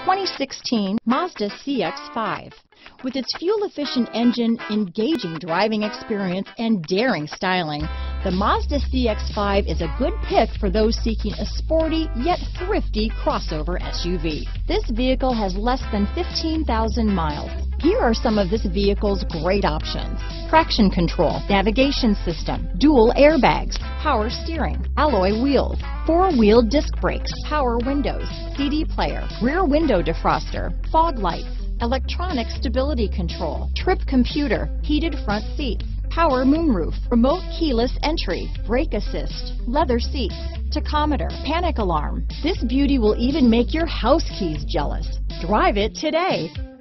2016 Mazda CX-5. With its fuel-efficient engine, engaging driving experience, and daring styling, the Mazda CX-5 is a good pick for those seeking a sporty yet thrifty crossover SUV. This vehicle has less than 15,000 miles. Here are some of this vehicle's great options: traction control, navigation system, dual airbags, power steering, alloy wheels, four-wheel disc brakes, power windows, CD player, rear window defroster, fog lights, electronic stability control, trip computer, heated front seats, power moonroof, remote keyless entry, brake assist, leather seats, tachometer, panic alarm. This beauty will even make your house keys jealous. Drive it today.